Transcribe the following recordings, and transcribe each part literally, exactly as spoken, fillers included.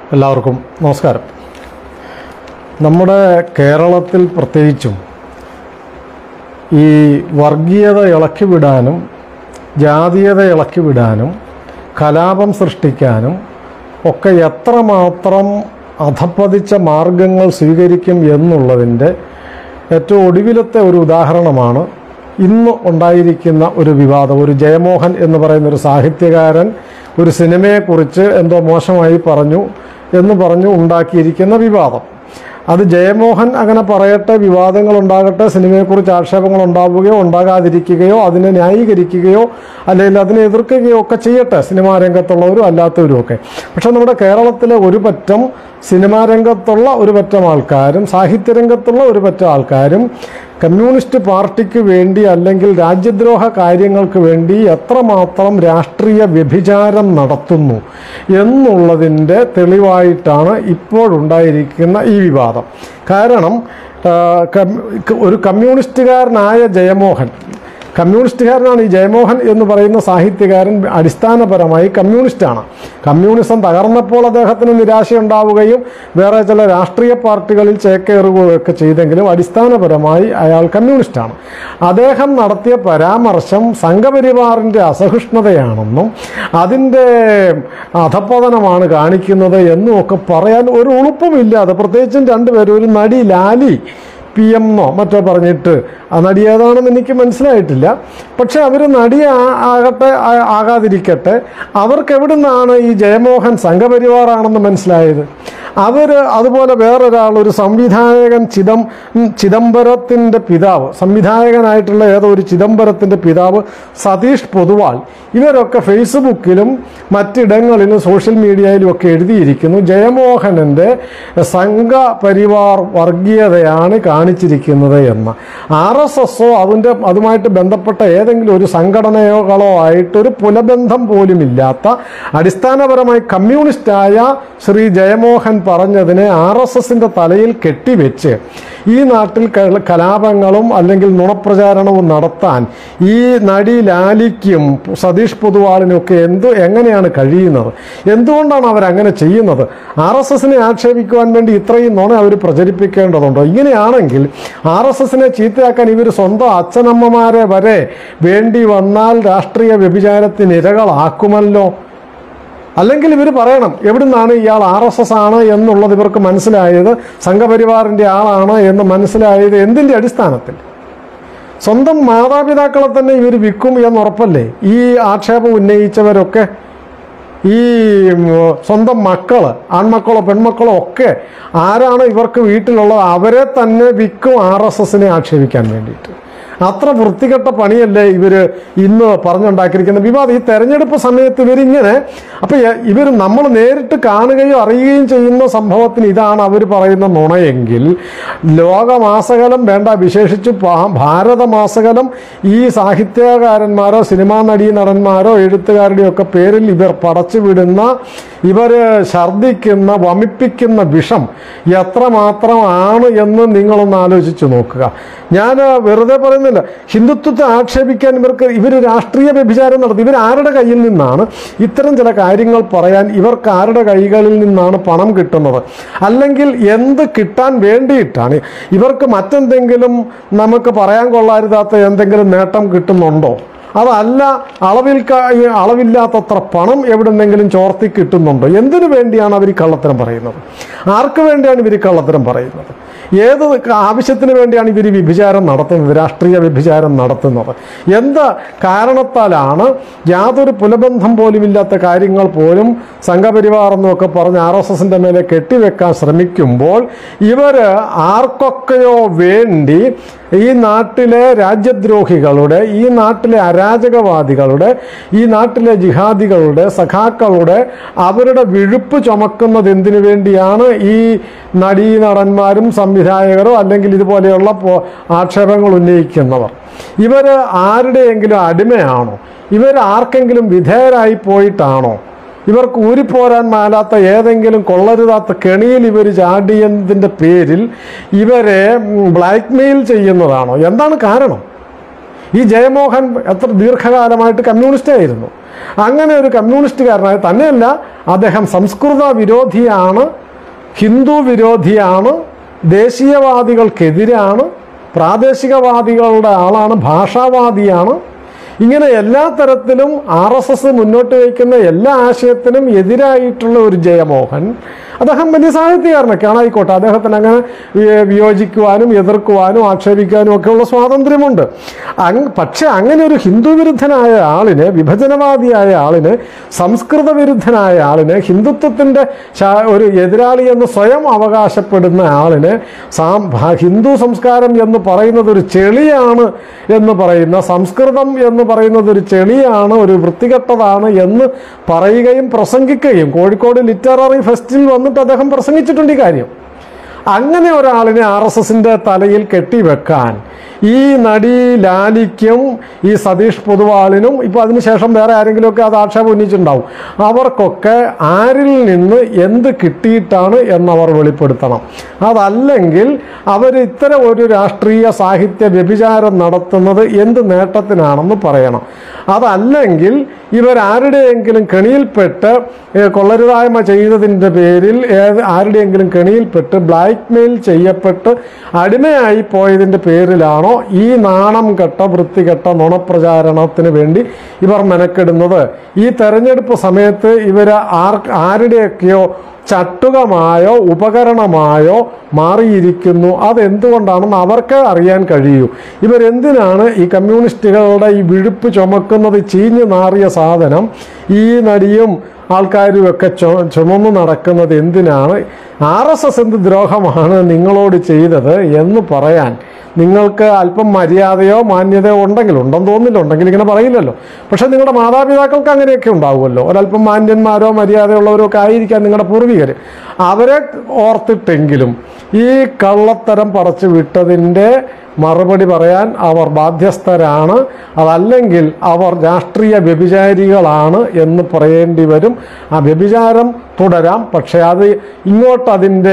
എല്ലാവർക്കും നമസ്കാരം. നമ്മുടെ കേരളത്തിൽ പ്രത്യേകിച്ചും ഈ വർഗീയത ഇളക്കിവിടാനും ജാതീയത ഇളക്കിവിടാനും കലാപം സൃഷ്ടിക്കാനും ഒക്കെ എത്രമാത്രം അധപ്പതിച്ച മാർഗങ്ങൾ സ്വീകരിക്കും എന്നുള്ളതിൻ്റെ ഏറ്റവും ഒടുവിലത്തെ ഒരു ഉദാഹരണമാണ് ഇന്ന് ഉണ്ടായിരിക്കുന്ന ഒരു വിവാദം. ഒരു ജയമോഹൻ എന്ന് പറയുന്ന ഒരു സാഹിത്യകാരൻ ഒരു സിനിമയെക്കുറിച്ച് എന്തോ മോശമായി പറഞ്ഞു എന്ന് പറഞ്ഞു ഉണ്ടാക്കിയിരിക്കുന്ന വിവാദം. അത് ജയമോഹൻ അങ്ങനെ പറയട്ടെ, വിവാദങ്ങൾ ഉണ്ടാകട്ടെ, സിനിമയെക്കുറിച്ച് ആക്ഷേപങ്ങൾ ഉണ്ടാവുകയോ ഉണ്ടാകാതിരിക്കുകയോ അതിനെ ന്യായീകരിക്കുകയോ അല്ലെങ്കിൽ അതിനെ എതിർക്കുകയോ ഒക്കെ ചെയ്യട്ടെ, സിനിമാ രംഗത്തുള്ളവരും അല്ലാത്തവരും ഒക്കെ. പക്ഷെ നമ്മുടെ കേരളത്തിലെ ഒരു പറ്റം സിനിമാ രംഗത്തുള്ള ഒരു പറ്റം ആൾക്കാരും സാഹിത്യരംഗത്തുള്ള ഒരു പറ്റം ആൾക്കാരും കമ്മ്യൂണിസ്റ്റ് പാർട്ടിക്ക് വേണ്ടി അല്ലെങ്കിൽ രാജ്യദ്രോഹ കാര്യങ്ങൾക്ക് വേണ്ടി എത്രമാത്രം രാഷ്ട്രീയ വ്യഭിചാരം നടത്തുന്നു എന്നുള്ളതിൻ്റെ തെളിവായിട്ടാണ് ഇപ്പോഴുണ്ടായിരിക്കുന്ന ഈ വിവാദം. കാരണം ഒരു കമ്മ്യൂണിസ്റ്റുകാരനായ ജയമോഹൻ, കമ്മ്യൂണിസ്റ്റുകാരനാണ് ഈ ജയമോഹൻ എന്ന് പറയുന്ന സാഹിത്യകാരൻ, അടിസ്ഥാനപരമായി കമ്മ്യൂണിസ്റ്റാണ്. കമ്മ്യൂണിസം തകർന്നപ്പോൾ അദ്ദേഹത്തിന് നിരാശയുണ്ടാവുകയും വേറെ ചില രാഷ്ട്രീയ പാർട്ടികളിൽ ചേക്കേറുകയൊക്കെ ചെയ്തെങ്കിലും അടിസ്ഥാനപരമായി അയാൾ കമ്മ്യൂണിസ്റ്റാണ്. അദ്ദേഹം നടത്തിയ പരാമർശം സംഘപരിവാറിൻ്റെ അസഹിഷ്ണുതയാണെന്നും അതിൻ്റെ അധപ്പതനമാണ് കാണിക്കുന്നത് എന്നും ഒക്കെ പറയാൻ ഒരു ഉളുപ്പുമില്ലാതെ, പ്രത്യേകിച്ചും രണ്ടുപേരും, ഒരു നടി ലാലി പി എമ്മോ മറ്റോ പറഞ്ഞിട്ട്, ആ നടി ഏതാണെന്ന് എനിക്ക് മനസ്സിലായിട്ടില്ല. പക്ഷെ അവർ നടി ആകട്ടെ ആകാതിരിക്കട്ടെ, അവർക്ക് എവിടെ നിന്നാണ് ഈ ജയമോഹൻ സംഘപരിവാറാണെന്ന് മനസ്സിലായത്? അവർ അതുപോലെ വേറൊരാൾ, ഒരു സംവിധായകൻ, ചിദം ചിദംബരത്തിൻ്റെ പിതാവ്, സംവിധായകനായിട്ടുള്ള ഏതോ ഒരു ചിദംബരത്തിൻ്റെ പിതാവ് സതീഷ് പൊതുവാൾ, ഇവരൊക്കെ ഫേസ്ബുക്കിലും മറ്റിടങ്ങളിലും സോഷ്യൽ മീഡിയയിലും ഒക്കെ എഴുതിയിരിക്കുന്നു ജയമോഹനൻ്റെ സംഘപരിവാർ വർഗീയതയാണ് കാണിച്ചിരിക്കുന്നത് എന്ന്. ആർ എസ് എസോ അതിൻ്റെ അതുമായിട്ട് ബന്ധപ്പെട്ട ഏതെങ്കിലും ഒരു സംഘടനകളോ ആയിട്ടൊരു പുലബന്ധം പോലുമില്ലാത്ത അടിസ്ഥാനപരമായി കമ്മ്യൂണിസ്റ്റായ ശ്രീ ജയമോഹൻ പറഞ്ഞതിനെ ആർ എസ് എസിൻ്റെ തലയിൽ കെട്ടിവെച്ച് ഈ നാട്ടിൽ കലാപങ്ങളും അല്ലെങ്കിൽ നുണപ്രചാരണവും നടത്താൻ ഈ നടി ലാലിക്കും സതീഷ് പൊതുവാളിനൊക്കെ എന്ത് എങ്ങനെയാണ് കഴിയുന്നത്? എന്തുകൊണ്ടാണ് അവരങ്ങനെ ചെയ്യുന്നത്? ആർ എസ് എസിനെ ആക്ഷേപിക്കുവാൻ വേണ്ടി ഇത്രയും നുണ അവർ പ്രചരിപ്പിക്കേണ്ടതുണ്ടോ? ഇങ്ങനെയാണെങ്കിൽ ആർ എസ് എസിനെ ചീത്തയാക്കാൻ ഇവർ സ്വന്തം അച്ഛനമ്മമാരെ വരെ വേണ്ടി വന്നാൽ രാഷ്ട്രീയ വ്യഭിചാരത്തിന് ഇരകളാക്കുമല്ലോ. അല്ലെങ്കിൽ ഇവർ പറയണം എവിടുന്നാണ് ഇയാൾ ആർ എസ് എസ് ആണ് എന്നുള്ളത് ഇവർക്ക് മനസ്സിലായത്, സംഘപരിവാറിൻ്റെ ആളാണ് എന്ന് മനസ്സിലായത് എന്തിൻ്റെ അടിസ്ഥാനത്തിൽ? സ്വന്തം മാതാപിതാക്കളെ തന്നെ ഇവർ വിൽക്കും എന്നുറപ്പല്ലേ ഈ ആക്ഷേപം ഉന്നയിച്ചവരൊക്കെ? ഈ സ്വന്തം മക്കൾ, ആൺമക്കളോ പെൺമക്കളോ ഒക്കെ ആരാണ് ഇവർക്ക് വീട്ടിലുള്ളത്, അവരെ തന്നെ വിൽക്കും ആർ എസ് എസിനെ ആക്ഷേപിക്കാൻ വേണ്ടിയിട്ട്. അത്ര വൃത്തികെട്ട പണിയല്ലേ ഇവർ ഇന്ന് പറഞ്ഞുണ്ടാക്കിയിരിക്കുന്ന വിവാദം. ഈ തെരഞ്ഞെടുപ്പ് സമയത്ത് ഇവരിങ്ങനെ, അപ്പം ഇവർ നമ്മൾ നേരിട്ട് കാണുകയും അറിയുകയും ചെയ്യുന്ന സംഭവത്തിന് ഇതാണ് അവർ പറയുന്ന നുണയെങ്കിൽ, ലോകമാസകലം വേണ്ട, വിശേഷിച്ച് ഭാരതമാസകലം ഈ സാഹിത്യകാരന്മാരോ സിനിമാ നടീനടന്മാരോ എഴുത്തുകാരുടെയോ ഒക്കെ പേരിൽ ഇവർ പടച്ചുവിടുന്ന, ഇവർ ഛർദ്ദിക്കുന്ന, വമിപ്പിക്കുന്ന വിഷം എത്രമാത്രമാണ് എന്ന് നിങ്ങളൊന്ന് ആലോചിച്ച് നോക്കുക. ഞാൻ വെറുതെ പറയുന്നില്ല. ഹിന്ദുത്വത്തെ ആക്ഷേപിക്കാൻ ഇവർക്ക്, ഇവർ രാഷ്ട്രീയ വ്യഭിചാരം നടത്തി. ഇവർ ആരുടെ കയ്യിൽ നിന്നാണ് ഇത്തരം ചില കാര്യങ്ങൾ പറയാൻ, ഇവർക്ക് ആരുടെ കൈകളിൽ നിന്നാണ് പണം കിട്ടുന്നത്? അല്ലെങ്കിൽ എന്ത് കിട്ടാൻ വേണ്ടിയിട്ടാണ് ഇവർക്ക്? മറ്റെന്തെങ്കിലും നമുക്ക് പറയാൻ കൊള്ളരുതാത്ത എന്തെങ്കിലും നേട്ടം കിട്ടുന്നുണ്ടോ? അതല്ല, അളവിൽ അളവില്ലാത്തത്ര പണം എവിടെന്നെങ്കിലും ചോർത്തി കിട്ടുന്നുണ്ടോ? എന്തിനു വേണ്ടിയാണ് അവർ കള്ളത്തരം പറയുന്നത്? ആർക്ക് വേണ്ടിയാണ് ഇവർ കള്ളത്തരം പറയുന്നത്? ഏത് ആവശ്യത്തിന് വേണ്ടിയാണ് ഇവർ വ്യഭിചാരം നടത്തുന്നത്, രാഷ്ട്രീയ വ്യഭിചാരം നടത്തുന്നത്? എന്ത് കാരണത്താലാണ് യാതൊരു പുലബന്ധം പോലുമില്ലാത്ത കാര്യങ്ങൾ പോലും സംഘപരിവാർ എന്നൊക്കെ പറഞ്ഞ് ആർ എസ് എസിൻ്റെ മേലെ കെട്ടിവെക്കാൻ ശ്രമിക്കുമ്പോൾ ഇവർ ആർക്കൊക്കെയോ വേണ്ടി ഈ നാട്ടിലെ രാജ്യദ്രോഹികളുടെ, ഈ നാട്ടിലെ അരാജകവാദികളുടെ, ഈ നാട്ടിലെ ജിഹാദികളുടെ, സഖാക്കളുടെ അവരുടെ വിഴുപ്പ് ചുമക്കുന്നത് എന്തിനു വേണ്ടിയാണ്? ഈ നടീനടന്മാരും സംവിധായകരോ അല്ലെങ്കിൽ ഇതുപോലെയുള്ള ആക്ഷേപങ്ങൾ ഉന്നയിക്കുന്നവർ ഇവർ ആരുടെയെങ്കിലും അടിമയാണോ? ഇവർ ആർക്കെങ്കിലും വിധേയരായി പോയിട്ടാണോ? ഇവർക്ക് ഊരിപ്പോരാൻ മേലാത്ത ഏതെങ്കിലും കൊള്ളരുതാത്ത കെണിയിൽ ഇവർ ചാടിയതിൻ്റെ പേരിൽ ഇവരെ ബ്ലാക്ക് മെയിൽ ചെയ്യുന്നതാണോ? എന്താണ് കാരണം? ഈ ജയമോഹൻ എത്ര ദീർഘകാലമായിട്ട് കമ്മ്യൂണിസ്റ്റ് ആയിരുന്നു. അങ്ങനെ ഒരു കമ്മ്യൂണിസ്റ്റുകാരനായ തന്നെയല്ല, അദ്ദേഹം സംസ്കൃത വിരോധിയാണ്, ഹിന്ദു വിരോധിയാണ്, ദേശീയവാദികൾക്കെതിരാണ്, പ്രാദേശികവാദികളുടെ ആളാണ്, ഭാഷാവാദിയാണ്. ഇങ്ങനെ എല്ലാ തരത്തിലും ആർ എസ് എസ് മുന്നോട്ട് വയ്ക്കുന്ന എല്ലാ ആശയത്തിനും എതിരായിട്ടുള്ള ഒരു ജയമോഹൻ, അദ്ദേഹം വലിയ സാഹിത്യകാരനൊക്കെയാണ്, ആയിക്കോട്ടെ, അദ്ദേഹത്തിന് അങ്ങനെ വിയോജിക്കുവാനും എതിർക്കുവാനും ആക്ഷേപിക്കാനും ഒക്കെയുള്ള സ്വാതന്ത്ര്യമുണ്ട്. അങ് പക്ഷെ അങ്ങനെ ഒരു ഹിന്ദു വിരുദ്ധനായ ആളിന്, വിഭജനവാദിയായ ആളിന്, സംസ്കൃത വിരുദ്ധനായ ആളിന്, ഹിന്ദുത്വത്തിൻ്റെ ഒരു എതിരാളി എന്ന് സ്വയം അവകാശപ്പെടുന്ന ആളിന് ഹിന്ദു സംസ്കാരം എന്ന് പറയുന്നത് ഒരു ചെളിയാണ് എന്ന് പറയുന്ന, സംസ്കൃതം എന്ന് പറയുന്നത് ഒരു ചെളിയാണ്, ഒരു വൃത്തികെട്ടതാണ് എന്ന് പറയുകയും പ്രസംഗിക്കുകയും കോഴിക്കോട് ലിറ്റററി ഫെസ്റ്റിൽ വന്നിട്ട് അദ്ദേഹം പ്രസംഗിച്ചിട്ടുണ്ട് ഈ കാര്യം. അങ്ങനെ ഒരാളിനെ ആർ എസ് എസിൻ്റെ തലയിൽ കെട്ടിവെക്കാൻ ഈ നടി ലാലിക്കും ഈ സതീഷ് പൊതുവാളിനും, ഇപ്പോൾ അതിനുശേഷം വേറെ ആരെങ്കിലുമൊക്കെ അത് ആക്ഷേപം ഉന്നയിച്ചിട്ടുണ്ടാവും, അവർക്കൊക്കെ ആരിൽ നിന്ന് എന്ത് കിട്ടിയിട്ടാണ് എന്നവർ വെളിപ്പെടുത്തണം. അതല്ലെങ്കിൽ അവർ ഇത്തരം ഒരു രാഷ്ട്രീയ സാഹിത്യ വ്യഭിചാരം നടത്തുന്നത് എന്ത് നേട്ടത്തിനാണെന്ന് പറയണം. അതല്ലെങ്കിൽ ഇവരാരുടെയെങ്കിലും കെണിയിൽപ്പെട്ട് കൊള്ളരുതായ്മ ചെയ്തതിൻ്റെ പേരിൽ ഏത് ആരുടെയെങ്കിലും കെണിയിൽപ്പെട്ട് ബ്ലാക്ക് മെയിൽ ചെയ്യപ്പെട്ട് അടിമയായി പോയതിൻ്റെ പേരിലാണോ ഈ നാണം കെട്ട വൃത്തികെട്ട നുണപ്രചാരണത്തിന് വേണ്ടി ഇവർ മെനക്കെടുന്നത്? ഈ തെരഞ്ഞെടുപ്പ് സമയത്ത് ഇവർ ആർ ആരുടെയൊക്കെയോ ചട്ടുകമായോ ഉപകരണമായോ മാറിയിരിക്കുന്നു. അതെന്തുകൊണ്ടാണെന്ന് അവർക്ക് അറിയാൻ കഴിയൂ. ഇവരെന്തിനാണ് ഈ കമ്മ്യൂണിസ്റ്റുകളുടെ ഈ വിഴുപ്പ് ചുമക്കുന്നത്? ചീഞ്ഞു നാറിയ സാധനം ഈ നടിയും ആൾക്കാരും ഒക്കെ ചു ചുമന്നു നടക്കുന്നത് എന്തിനാണ്? ആർ എസ് എസ് എന്ത് ദ്രോഹമാണ് നിങ്ങളോട് ചെയ്തത് എന്ന് പറയാൻ നിങ്ങൾക്ക് അല്പം മര്യാദയോ മാന്യതയോ ഉണ്ടെങ്കിൽ, ഉണ്ടെന്ന് തോന്നില്ല, ഉണ്ടെങ്കിൽ ഇങ്ങനെ പറയില്ലല്ലോ. പക്ഷെ നിങ്ങളുടെ മാതാപിതാക്കൾക്ക് അങ്ങനെയൊക്കെ ഉണ്ടാവുമല്ലോ, ഒരല്പം മാന്യന്മാരോ മര്യാദയുള്ളവരോ ഒക്കെ ആയിരിക്കാം നിങ്ങളുടെ പൂർവികർ. അവരെ ഓർത്തിട്ടെങ്കിലും ഈ കള്ളത്തരം പറിച്ചു വിട്ടതിൻ്റെ മറുപടി പറയാൻ അവർ ബാധ്യസ്ഥരാണ്. അതല്ലെങ്കിൽ അവർ രാഷ്ട്രീയ വ്യഭിചാരികളാണ് എന്ന് പറയേണ്ടി വരും. ആ വ്യഭിചാരം തുടരാം, പക്ഷേ അത് ഇങ്ങോട്ട് അതിൻ്റെ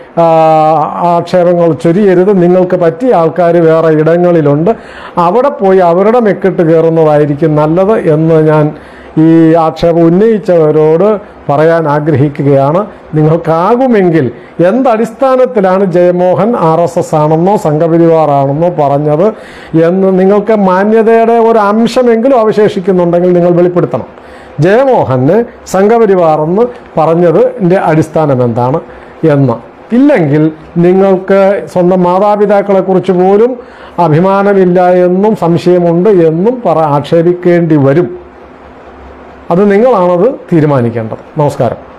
ആക്ഷേപങ്ങൾ ചൊരിയരുത്. നിങ്ങൾക്ക് പറ്റിയ ആൾക്കാർ വേറെ ഇടങ്ങളിലുണ്ട്, അവിടെ പോയി അവരുടെ മെക്കിട്ട് കയറുന്നതായിരിക്കും നല്ലത് എന്ന് ഞാൻ ഈ ആക്ഷേപം ഉന്നയിച്ചവരോട് പറയാൻ ആഗ്രഹിക്കുകയാണ്. നിങ്ങൾക്കാകുമെങ്കിൽ എന്തടിസ്ഥാനത്തിലാണ് ജയമോഹൻ ആർ എസ് എസ് ആണെന്നോ സംഘപരിവാറാണെന്നോ പറഞ്ഞത് എന്ന് നിങ്ങൾക്ക് മാന്യതയുടെ ഒരു അംശമെങ്കിലും അവശേഷിക്കുന്നുണ്ടെങ്കിൽ നിങ്ങൾ വെളിപ്പെടുത്തണം. ജയമോഹന് സംഘപരിവാറെന്ന് പറഞ്ഞതിൻ്റെ അടിസ്ഥാനം എന്താണ് എന്ന്. ഇല്ലെങ്കിൽ നിങ്ങൾക്ക് സ്വന്തം മാതാപിതാക്കളെക്കുറിച്ച് പോലും അഭിമാനമില്ല എന്നും സംശയമുണ്ട് എന്നും പറ ആക്ഷേപിക്കേണ്ടി വരും. അത് നിങ്ങളാണത് തീരുമാനിക്കേണ്ടത്. നമസ്കാരം.